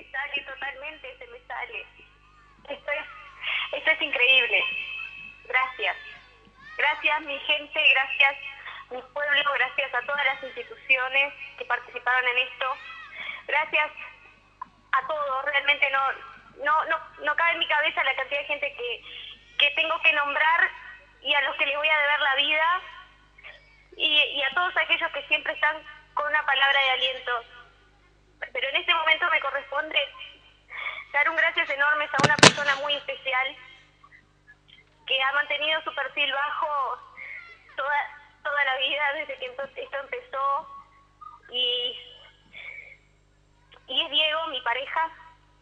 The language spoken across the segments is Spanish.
me sale totalmente, se me sale. Esto es increíble. Gracias. Gracias mi gente, gracias mi pueblo, gracias a todas las instituciones que participaron en esto. Gracias a todos, realmente no cabe en mi cabeza la cantidad de gente que tengo que nombrar y a los que les voy a deber la vida y a todos aquellos que siempre están con una palabra de aliento. Pero en este momento me corresponde dar un gracias enormes a una persona muy especial que ha mantenido su perfil bajo toda la vida desde que esto empezó y es Diego, mi pareja.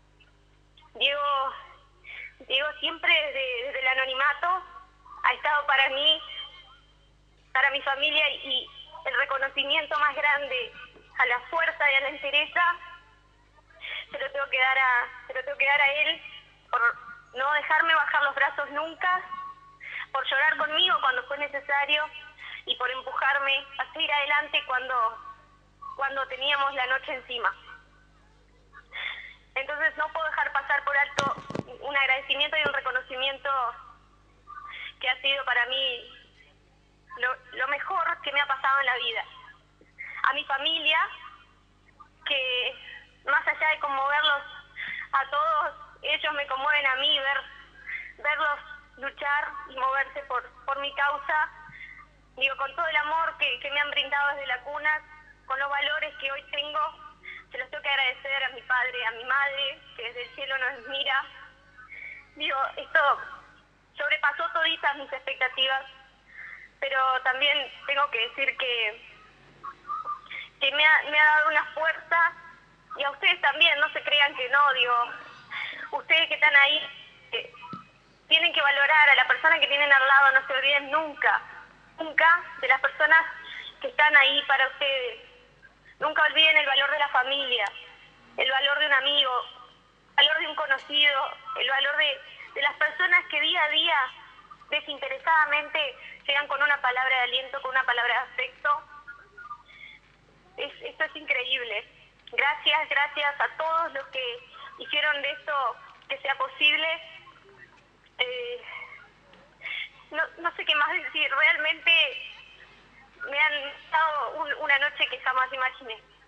Diego siempre desde el anonimato ha estado para mí, para mi familia y el reconocimiento más grande a la fuerza y a la entereza se lo tengo que dar a él por no dejarme bajar los brazos nunca, por llorar conmigo cuando fue necesario y por empujarme a seguir adelante cuando teníamos la noche encima. Entonces no puedo dejar pasar por alto un agradecimiento y un reconocimiento que ha sido para mí lo mejor que me ha pasado en la vida. A mi familia, que más allá de conmoverlos a todos, ellos me conmueven a mí, verlos luchar y moverse por mi causa, digo, con todo el amor que me han brindado desde la cuna, con los valores que hoy tengo, se los tengo que agradecer a mi padre, a mi madre, que desde el cielo nos mira. Digo, esto sobrepasó toditas mis expectativas, pero también tengo que decir que me ha dado una fuerza, y a ustedes también, no se crean que no, digo, ustedes que están ahí, tienen que valorar a la persona que tienen al lado, no se olviden nunca de las personas que están ahí para ustedes. Nunca olviden el valor de la familia, el valor de un amigo, el valor de un conocido, el valor de las personas que día a día, desinteresadamente, llegan con una palabra de aliento, con una palabra de afecto. Esto es increíble. Gracias a todos los que hicieron de esto que sea posible. No sé qué más decir. Realmente me han dado una noche que jamás imaginé.